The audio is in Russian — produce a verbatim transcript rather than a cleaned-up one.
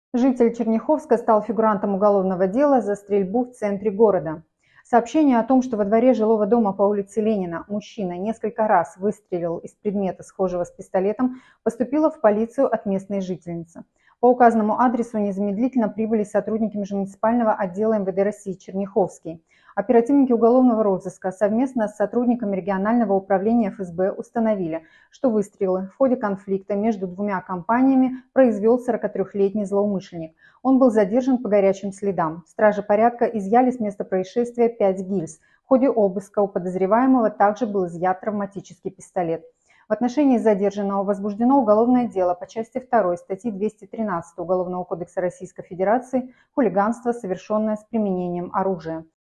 Житель Черняховска стал фигурантом уголовного дела за стрельбу в центре города. Сообщение о том, что во дворе жилого дома по улице Ленина мужчина несколько раз выстрелил из предмета, схожего с пистолетом, поступило в полицию от местной жительницы. По указанному адресу незамедлительно прибыли сотрудники межмуниципального отдела эм вэ дэ России Черняховский. Оперативники уголовного розыска совместно с сотрудниками регионального управления эф эс бэ установили, что выстрелы в ходе конфликта между двумя компаниями произвел сорокатрёхлетний злоумышленник. Он был задержан по горячим следам. Стражи порядка изъяли с места происшествия пять гильз. В ходе обыска у подозреваемого также был изъят травматический пистолет. В отношении задержанного возбуждено уголовное дело по части второй статьи двести тринадцать Уголовного кодекса Российской Федерации «Хулиганство, совершенное с применением оружия».